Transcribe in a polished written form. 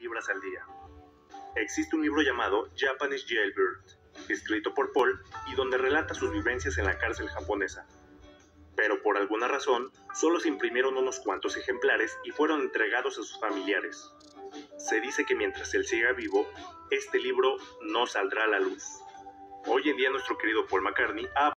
libras al día. Existe un libro llamado Japanese Jailbird, escrito por Paul y donde relata sus vivencias en la cárcel japonesa. Pero por alguna razón, solo se imprimieron unos cuantos ejemplares y fueron entregados a sus familiares. Se dice que mientras él siga vivo, este libro no saldrá a la luz. Hoy en día nuestro querido Paul McCartney ha